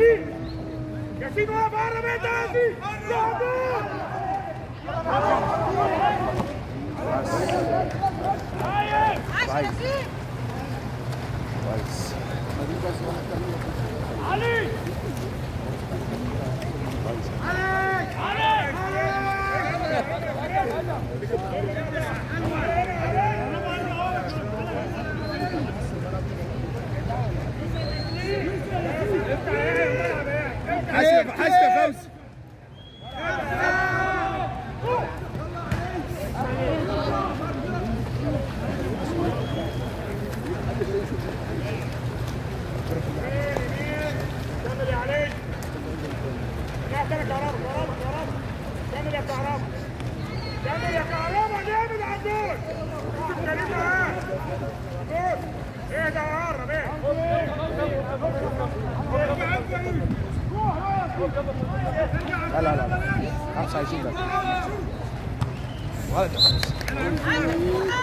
ياسين واقف بره بيت ياسين كويس علي حاسب يا فوزي كمل يا علي كمل يا كهربا كمل يا كهربا كمل يا كهربا جامد يا عبدول كريم معاه عبدول ايه ده يا قرب ايه لا لا لا خمسة عايزين بس غلط يا خمسة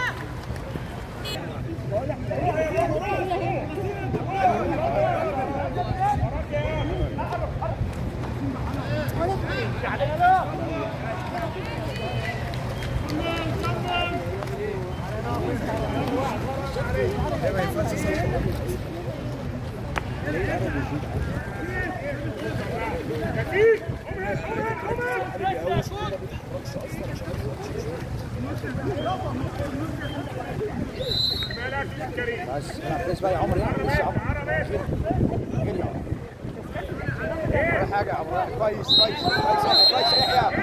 بس بس بقى يا عمر يعني بس يا عمر غير يا عمر ولا حاجة يا عمر كويس كويس كويس كويس يحيى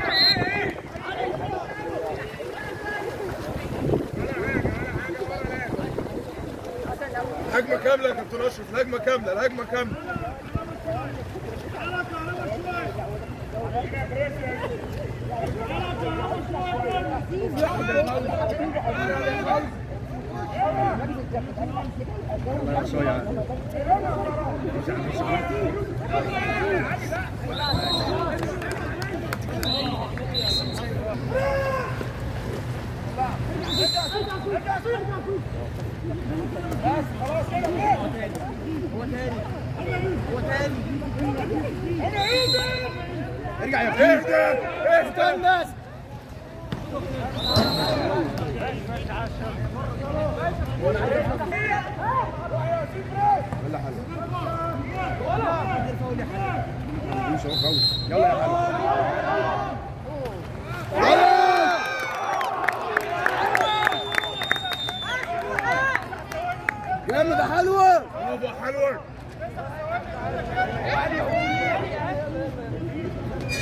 هجمة كاملة يا كابتن أشرف الهجمة كاملة الهجمة كاملة بس خلاص كده هو تاني ارجع يا فندم اهدى الناس ولا حل يلا يا حلو جامد يا حلوه برافو يا حلوه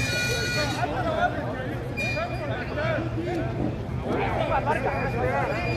برافو